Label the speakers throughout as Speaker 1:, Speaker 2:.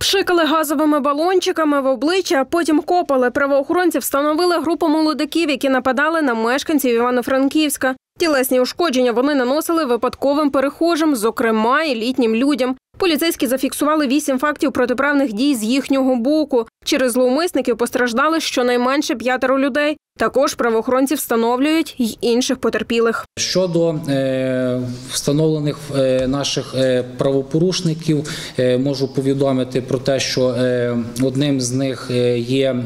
Speaker 1: Пшикали газовими балончиками в обличчя, а потім копали. Правоохоронці встановили групу молодиків, які нападали на мешканців Івано-Франківська. Тілесні ушкодження вони наносили випадковим перехожим, зокрема і літнім людям. Поліцейські зафіксували 8 фактів протиправних дій з їхнього боку. Через зловмисників постраждали щонайменше 5 людей. Також правоохоронці встановлюють й інших потерпілих.
Speaker 2: Щодо встановлених наших правопорушників, можу повідомити про те, що одним з них є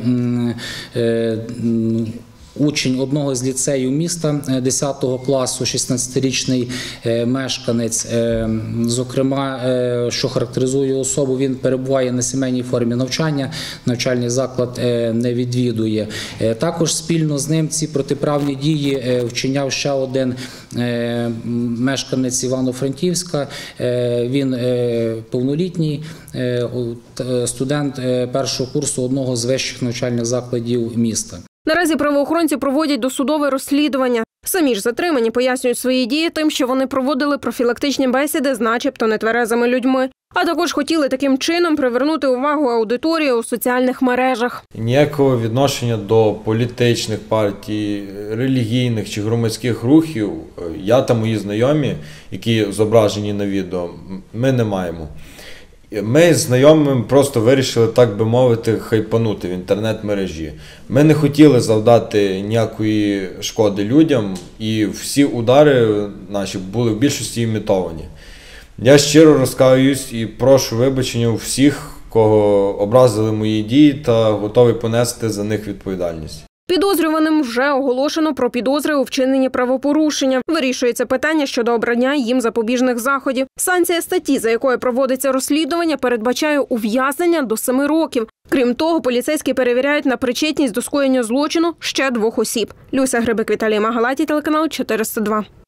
Speaker 2: учень одного з ліцеїв міста 10 класу, 16-річний мешканець. Зокрема, що характеризує особу, він перебуває на сімейній формі навчання, навчальний заклад не відвідує. Також спільно з ним ці протиправні дії вчиняв ще один мешканець Івано-Франківська. Він повнолітній студент першого курсу одного з вищих навчальних закладів міста.
Speaker 1: Наразі правоохоронці проводять досудове розслідування. Самі ж затримані пояснюють свої дії тим, що вони проводили профілактичні бесіди з начебто нетверезими людьми. А також хотіли таким чином привернути увагу аудиторії у соціальних мережах.
Speaker 3: Ніякого відношення до політичних партій, релігійних чи громадських рухів я та мої знайомі, які зображені на відео, ми не маємо. Ми з знайомими просто вирішили, так би мовити, хайпанути в інтернет-мережі. Ми не хотіли завдати ніякої шкоди людям, і всі удари наші були в більшості імітовані. Я щиро розкаюсь і прошу вибачення у всіх, кого образили мої дії, та готовий понести за них відповідальність.
Speaker 1: Підозрюваним вже оголошено про підозри у вчиненні правопорушення. Вирішується питання щодо обрання їм запобіжних заходів. Санкція статті, за якою проводиться розслідування, передбачає ув'язнення до 7 років. Крім того, поліцейські перевіряють на причетність до скоєння злочину ще 2 осіб. Люся Грибик, Віталій Магалатій, телеканал 402.